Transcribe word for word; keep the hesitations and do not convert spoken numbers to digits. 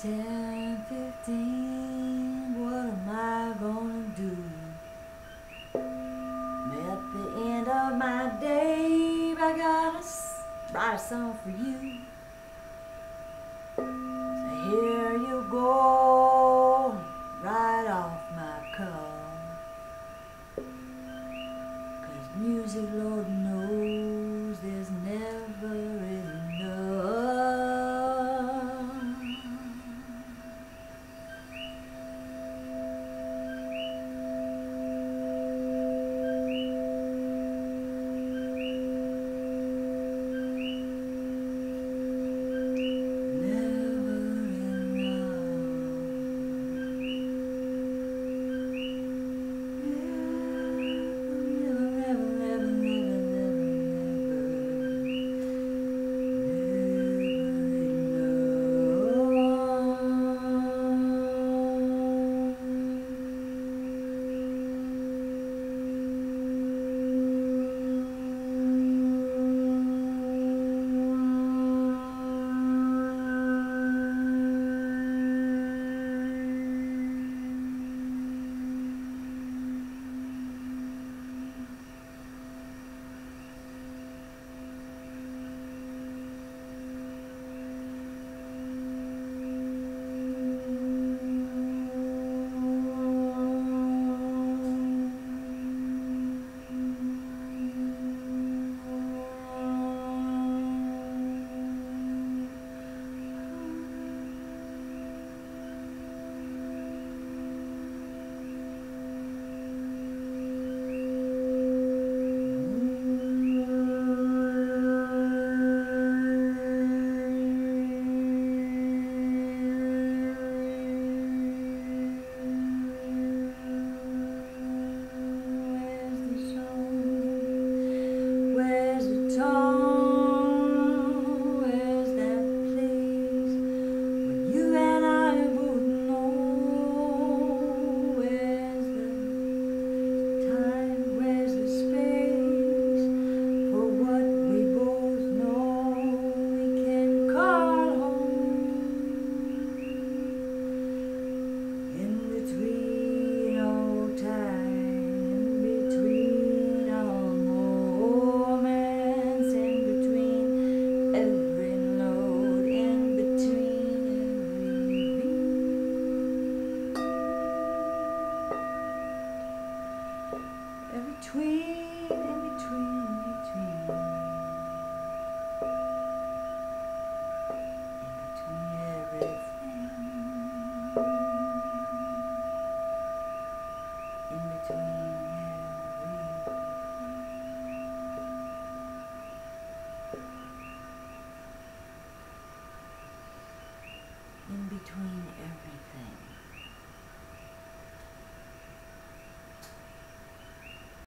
ten fifteen, what am I gonna do? At the end of my day, I gotta write a song for you. So here you go, right off my cuff. 'Cause music, Lord knows, there's never enough. In between, in between, in between, in between everything, in between everything, in between everything.